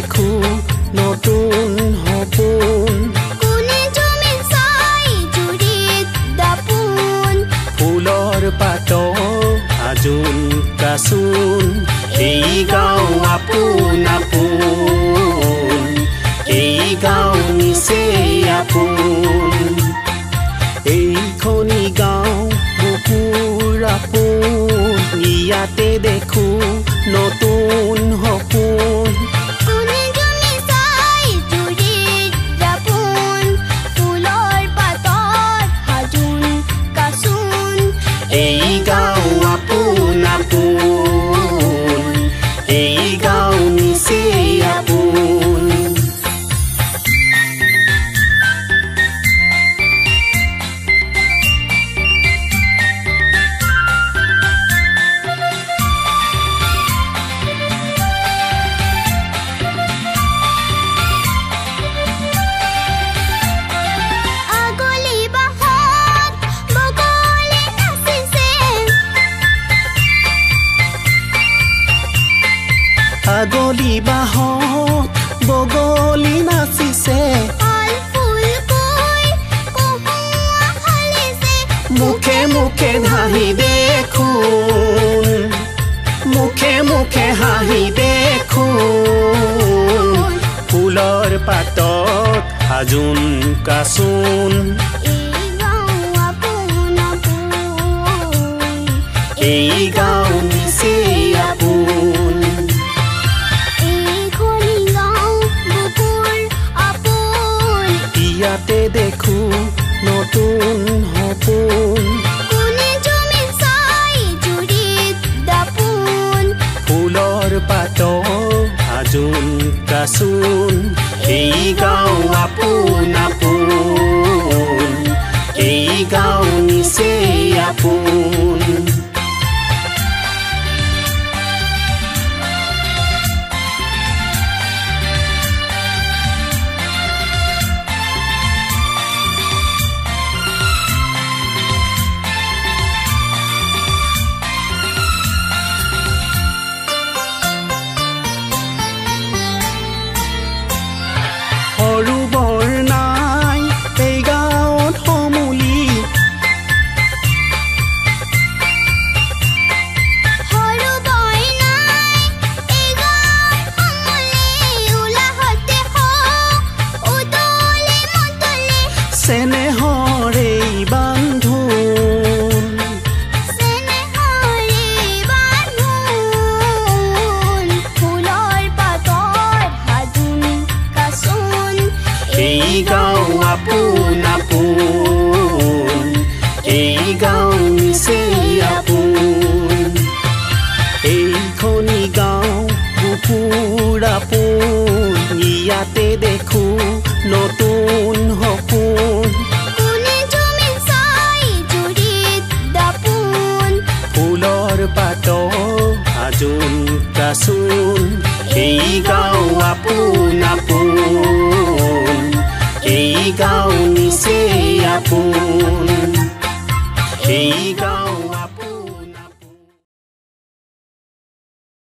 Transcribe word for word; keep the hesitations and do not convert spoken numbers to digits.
দেখো নতুন সপোন কোনে জমে চাই জুৰিত দাপোন ফুলৰ পাত আজোন কাচোন এই গাঁও আপোন আপোন এই গাঁও নিচে আপোন এইখনি গাঁও বুকুৰ আপোন ইয়াতে দেখো নতুন সপোন কোনে জমে চাই জুৰিত দাপোন ফুলৰ পাতত সাজোন কাচোন এই গাঁও আপোন আপোন এই গাঁও নিচে আপোন আগলি বাহত বগলী নাচিছে আগলি বাহত বগলী নাচিছে ফল ফুল কৈ কহুৱা হালিছে মুখে মুখে হাঁহি দেখোন মুখে মুখে হাঁহি দেখোন ফুলৰ পাতত সাজোন কাচোন এই গাঁও আপোন আপোন এই গাঁও নিচে আপোন এইখনি গাঁও বুকুৰ আপোন ইয়াতে দেখো নতুন সপোন কোনে জমে চাই জুৰিত দাপোন ফুলৰ পাত সাজোন কাচোন এই গাঁও আপোন আপোন এই গাঁও নিচে আপোন সৰু বৰ নাই এই গাঁৱত সমূলি সৰু বই নাই এই গাঁৱত সমূলি উলাহতে হওক উতলে মতলে চেনেহৰে বান্ধোন চেনেহৰে বান্ধোন ফুলৰ পাতত সাজোন কাচোন এই গাঁও আপোন আপোন এই গাঁও নিচে আপোন এইখনি গাঁও বুকুৰ আপোন ইয়াতে দেখো নতুন সপোন কোনে জমে চাই জুৰিত দাপোন ফুলৰ পাত সাজোন কাচোন এই গাঁও আপোন আপোন এই গাঁও নিচে আপোন এই গাঁও